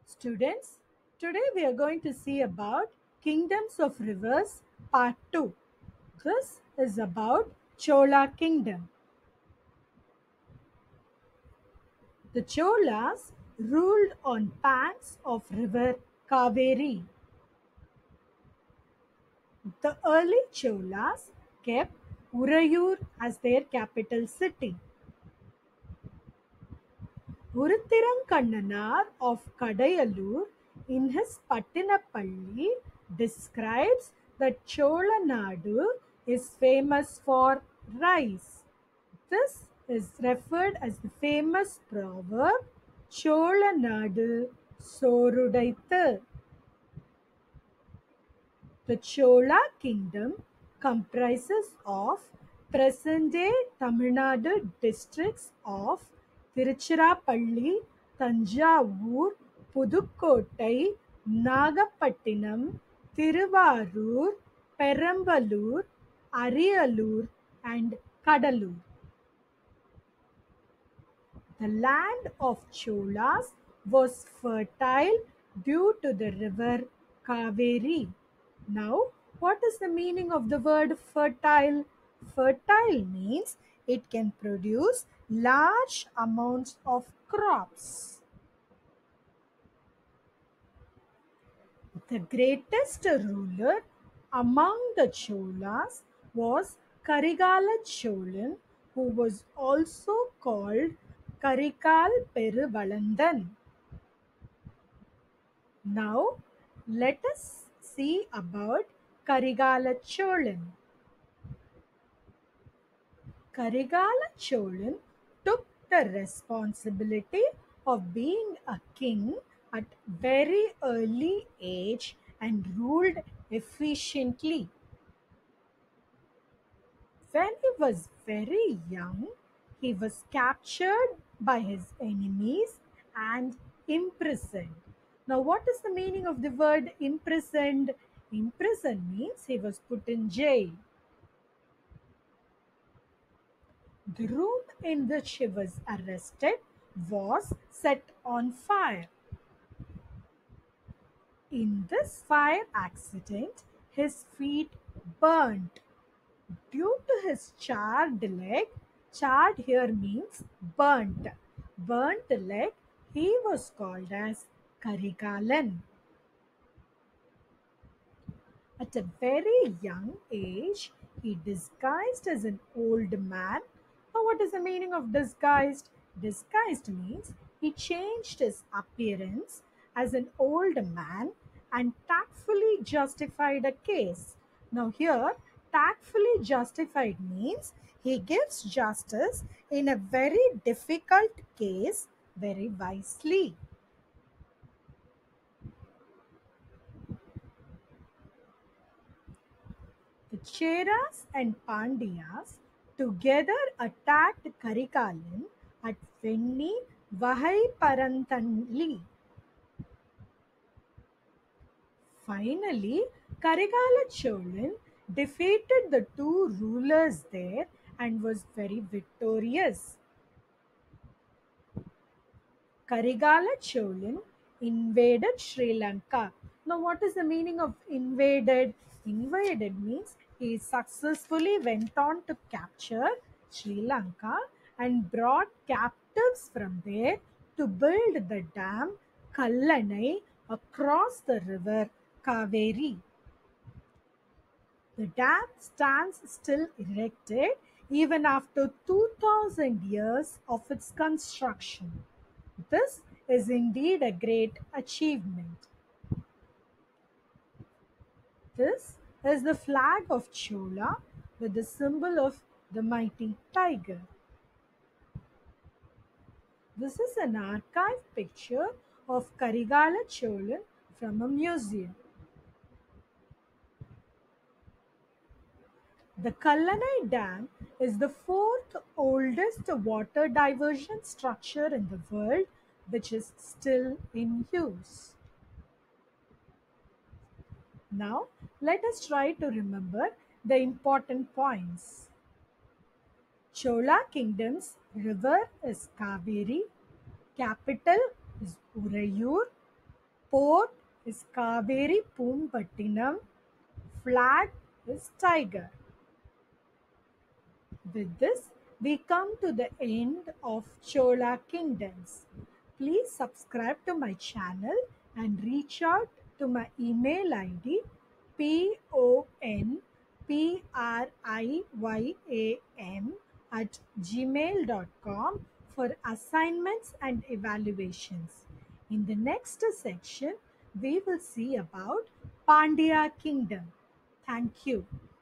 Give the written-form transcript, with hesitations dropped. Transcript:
Students, today we are going to see about Kingdoms of Rivers Part 2. This is about Chola Kingdom. The Cholas ruled on banks of river Kaveri. The early Cholas kept Urayur as their capital city. Uruthirankannanar of Kadayalur in his Pattinapalli describes that Chola Nadu is famous for rice. This is referred as the famous proverb Chola Nadu Sorudaithu. The Chola Kingdom comprises of present-day Tamil Nadu districts of Tiruchirappalli, Tanjavur, Pudukkottai, Nagapattinam, Thiruvarur, Perambalur, Ariyalur and Kadalur. The land of Cholas was fertile due to the river Kaveri. Now, what is the meaning of the word fertile? Fertile means it can produce large amounts of crops. The greatest ruler among the Cholas was Karigala Cholan, who was also called Karikal Peruvalandan. Now, let us see about Karigala Cholan. Karigala Cholan took the responsibility of being a king at very early age and ruled efficiently. When he was very young, he was captured by his enemies and imprisoned. Now, what is the meaning of the word imprisoned? Imprisoned means he was put in jail. The room in which he was arrested was set on fire. In this fire accident, his feet burnt. Due to his charred leg, charred here means burnt. Burnt leg, he was called as Karikalan. At a very young age, he disguised as an old man. Now, what is the meaning of disguised? Disguised means he changed his appearance as an old man and tactfully justified a case. Now, here, tactfully justified means he gives justice in a very difficult case very wisely. The Cheras and Pandyas together attacked Karikalan at Venni Vahaiparanthanli. Finally, Karigala Cholan defeated the two rulers there and was very victorious. Karigala Cholan invaded Sri Lanka. Now, what is the meaning of invaded? Invaded means he successfully went on to capture Sri Lanka and brought captives from there to build the dam Kallanai across the river Kaveri. The dam stands still erected even after 2000 years of its construction. This is indeed a great achievement. This is the flag of Chola with the symbol of the mighty tiger. This is an archive picture of Karigala Cholan from a museum. The Kallanai Dam is the fourth oldest water diversion structure in the world which is still in use. Now, let us try to remember the important points. Chola Kingdom's river is Kaveri, capital is Urayur, Port is Kaveri Pumpattinam. Flag is tiger. With this, we come to the end of Chola Kingdoms. Please subscribe to my channel and reach out to my email ID ponpriyam@gmail.com for assignments and evaluations. In the next section, we will see about Pandya Kingdom. Thank you.